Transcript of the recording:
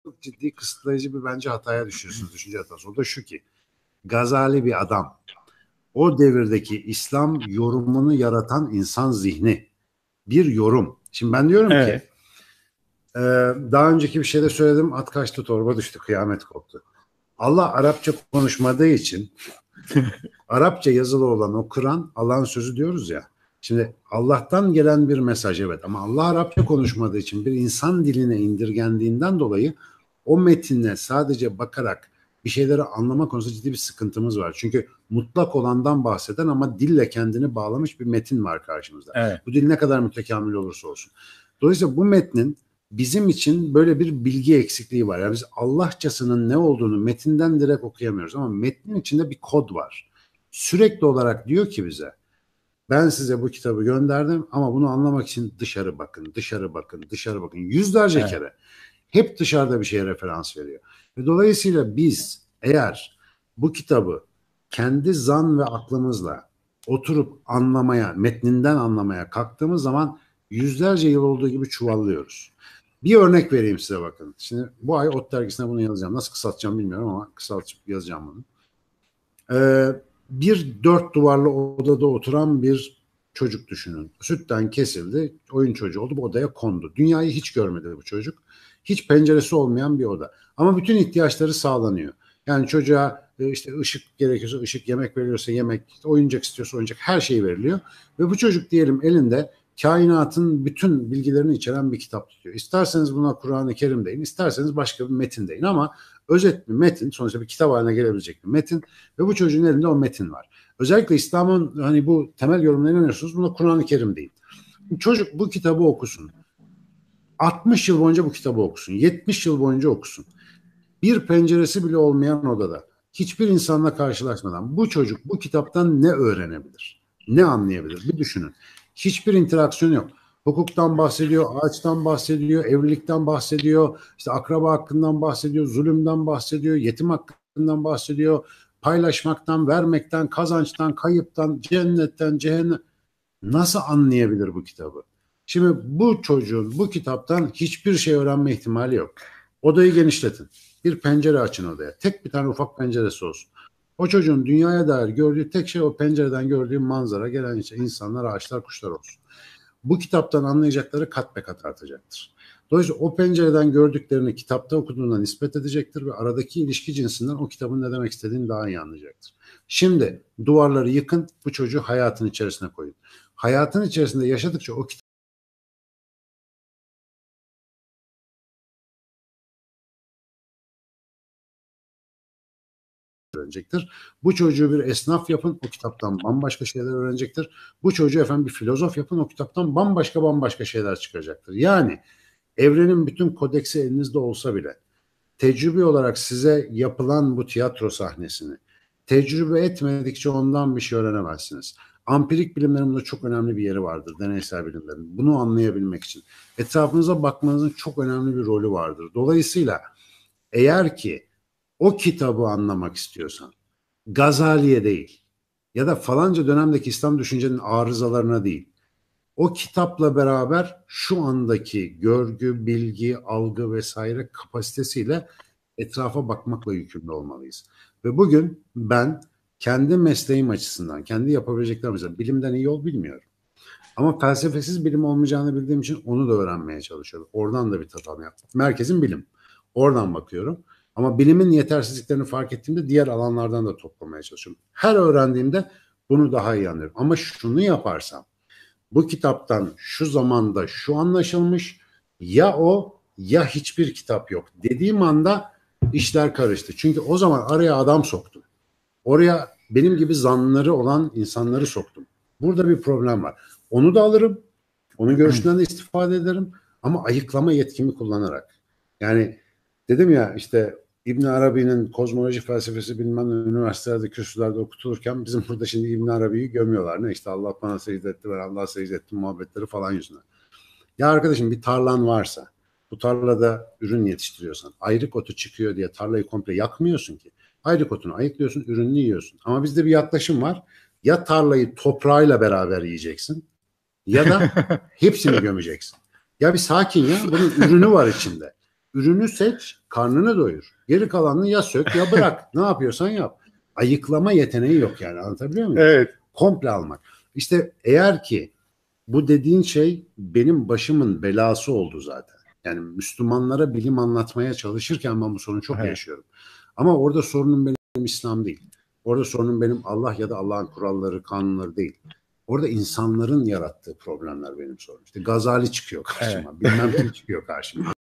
çok ciddi kısıtlayıcı bir bence hataya düşüyorsunuz, düşünce hatası. O da şu ki, Gazali bir adam. O devirdeki İslam yorumunu yaratan insan zihni. Bir yorum. Şimdi ben diyorum ki daha önceki bir şeyde söyledim, at kaçtı torba düştü, kıyamet koptu. Allah Arapça konuşmadığı için Arapça yazılı olan o Kur'an Allah'ın sözü diyoruz ya. Şimdi Allah'tan gelen bir mesaj, evet, ama Allah Arapça konuşmadığı için bir insan diline indirgendiğinden dolayı o metinle sadece bakarak bir şeyleri anlama konusunda ciddi bir sıkıntımız var. Çünkü mutlak olandan bahseden ama dille kendini bağlamış bir metin var karşımızda. Evet. Bu dil ne kadar mütekamil olursa olsun. Dolayısıyla bu metnin bizim için böyle bir bilgi eksikliği var. Yani biz Allahçasının ne olduğunu metinden direkt okuyamıyoruz ama metnin içinde bir kod var. Sürekli olarak diyor ki bize, ben size bu kitabı gönderdim ama bunu anlamak için dışarı bakın, dışarı bakın, dışarı bakın. Yüzlerce kere hep dışarıda bir şeye referans veriyor. Ve dolayısıyla biz eğer bu kitabı kendi zan ve aklımızla oturup anlamaya, metninden anlamaya kalktığımız zaman yüzlerce yıl olduğu gibi çuvallıyoruz. Bir örnek vereyim size, bakın. Şimdi bu ay Ot dergisine bunu yazacağım. Nasıl kısaltacağım bilmiyorum ama kısaltıp yazacağım bunu. Bir 4 duvarlı odada oturan bir çocuk düşünün. Sütten kesildi, oyun çocuğu oldu, bu odaya kondu. Dünyayı hiç görmedi bu çocuk. Hiç penceresi olmayan bir oda. Ama bütün ihtiyaçları sağlanıyor. Yani çocuğa işte ışık gerekiyorsa ışık, yemek veriliyorsa yemek, oyuncak istiyorsa oyuncak, her şey veriliyor. Ve bu çocuk diyelim elinde kainatın bütün bilgilerini içeren bir kitap tutuyor. İsterseniz buna Kur'an-ı Kerim deyin, isterseniz başka bir metin deyin ama özet bir metin, sonuçta bir kitap haline gelebilecek bir metin ve bu çocuğun elinde o metin var. Özellikle İslam'ın hani bu temel yorumlarına inanıyorsunuz, buna Kur'an-ı Kerim deyin. Çocuk bu kitabı okusun. 60 yıl boyunca bu kitabı okusun. 70 yıl boyunca okusun. Bir penceresi bile olmayan odada, hiçbir insanla karşılaşmadan bu çocuk bu kitaptan ne öğrenebilir? Ne anlayabilir? Bir düşünün. Hiçbir interaksiyon yok. Hukuktan bahsediyor, ağaçtan bahsediyor, evlilikten bahsediyor, işte akraba hakkından bahsediyor, zulümden bahsediyor, yetim hakkından bahsediyor, paylaşmaktan, vermekten, kazançtan, kayıptan, cennetten, cehennem. Nasıl anlayabilir bu kitabı? Şimdi bu çocuğun bu kitaptan hiçbir şey öğrenme ihtimali yok. Odayı genişletin. Bir pencere açın odaya. Tek bir tane ufak penceresi olsun. O çocuğun dünyaya dair gördüğü tek şey o pencereden gördüğü manzara, gelen insanlar, ağaçlar, kuşlar olsun. Bu kitaptan anlayacakları kat be kat artacaktır. Dolayısıyla o pencereden gördüklerini kitapta okuduğundan nispet edecektir ve aradaki ilişki cinsinden o kitabın ne demek istediğini daha iyi anlayacaktır. Şimdi duvarları yıkın, bu çocuğu hayatın içerisine koyun. Hayatın içerisinde yaşadıkça o kitap öğrenecektir. Bu çocuğu bir esnaf yapın, o kitaptan bambaşka şeyler öğrenecektir. Bu çocuğu efendim bir filozof yapın, o kitaptan bambaşka şeyler çıkacaktır. Yani evrenin bütün kodeksi elinizde olsa bile tecrübe olarak size yapılan bu tiyatro sahnesini tecrübe etmedikçe ondan bir şey öğrenemezsiniz. Ampirik bilimlerin burada çok önemli bir yeri vardır, deneysel bilimlerin. Bunu anlayabilmek için etrafınıza bakmanızın çok önemli bir rolü vardır. Dolayısıyla eğer ki o kitabı anlamak istiyorsan Gazali'ye değil ya da falanca dönemdeki İslam düşüncenin arızalarına değil, o kitapla beraber şu andaki görgü, bilgi, algı vesaire kapasitesiyle etrafa bakmakla yükümlü olmalıyız. Ve bugün ben kendi mesleğim açısından, kendi yapabileceklerim açısından bilimden iyi yol bilmiyorum. Ama felsefesiz bilim olmayacağını bildiğim için onu da öğrenmeye çalışıyorum. Oradan da bir tat almaya. Merkezim bilim. Oradan bakıyorum. Ama bilimin yetersizliklerini fark ettiğimde diğer alanlardan da toplamaya çalışıyorum. Her öğrendiğimde bunu daha iyi anlıyorum. Ama şunu yaparsam, bu kitaptan şu zamanda şu anlaşılmış, ya o ya hiçbir kitap yok dediğim anda işler karıştı. Çünkü o zaman araya adam soktum. Oraya benim gibi zanları olan insanları soktum. Burada bir problem var. Onu da alırım. Onun görüşünden de istifade ederim. Ama ayıklama yetkimi kullanarak. Yani dedim ya, işte İbn Arabi'nin kozmoloji felsefesi bilmem üniversitelerde, kürsülerde okutulurken bizim burada şimdi İbn Arabi'yi gömüyorlar. Ne işte Allah bana secde etti, ben Allah'a secde ettim muhabbetleri falan yüzünden. Ya arkadaşım, bir tarlan varsa, bu tarlada ürün yetiştiriyorsan, ayrık otu çıkıyor diye tarlayı komple yakmıyorsun ki. Ayrık otunu ayıklıyorsun, ürününü yiyorsun. Ama bizde bir yaklaşım var. Ya tarlayı toprağıyla beraber yiyeceksin ya da hepsini gömeceksin. Ya bir sakin ya, bunun ürünü var içinde. Ürünü seç, Karnını doyur. Geri kalanını ya sök ya bırak. Ne yapıyorsan yap. Ayıklama yeteneği yok yani, anlatabiliyor muyum? Evet. Komple almak. İşte eğer ki bu dediğin şey benim başımın belası oldu zaten. Yani Müslümanlara bilim anlatmaya çalışırken ben bu sorunu çok yaşıyorum. Ama orada sorunum benim İslam değil. Orada sorunum benim Allah ya da Allah'ın kuralları, kanunları değil. Orada insanların yarattığı problemler benim sorunum. İşte Gazali çıkıyor karşıma. Bilmem kim çıkıyor karşıma.